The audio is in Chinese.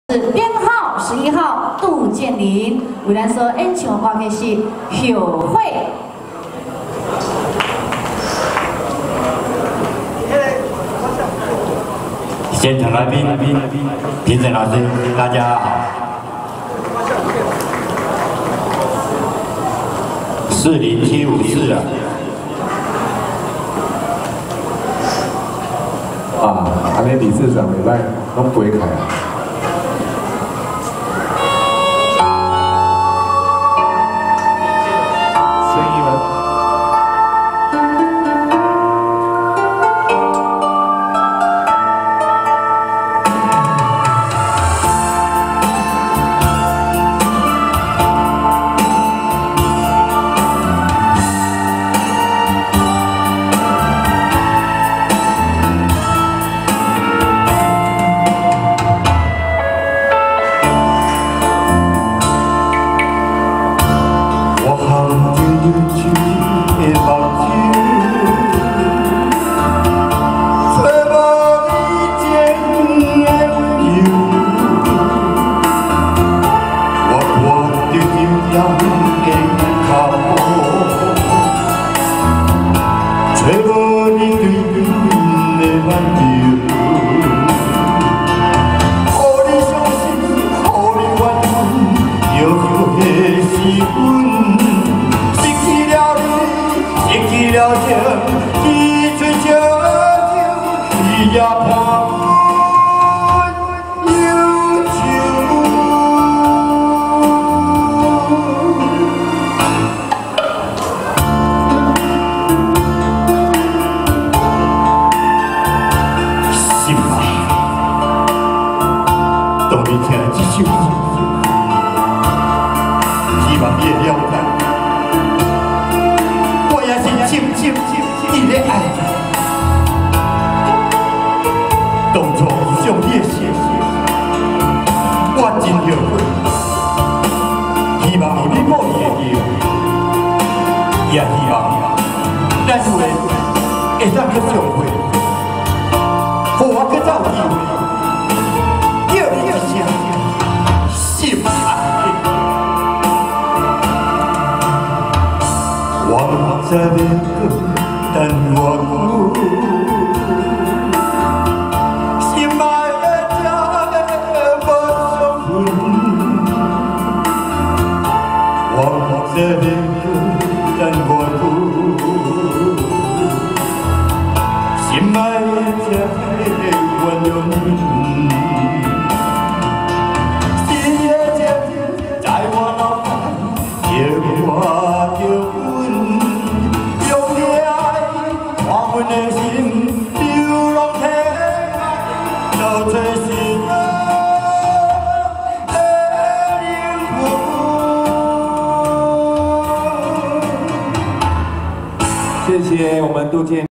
编号11号杜建林，为咱所演唱歌曲是《后悔》。 现场来宾、评审老师，大家好。40754 啊，安尼理事长袂歹，拢陪开啊。 当你听这首歌，希望你会了解，我也是深深你的爱。当初遇上你的时候，我真后悔。希望有你某年的后，也希望咱有的会当去相会，互我去走机会。 心爱，我在那个等我，心爱的家的无相分，我在那个等我，心爱的家的温柔。 谢谢我们杜建。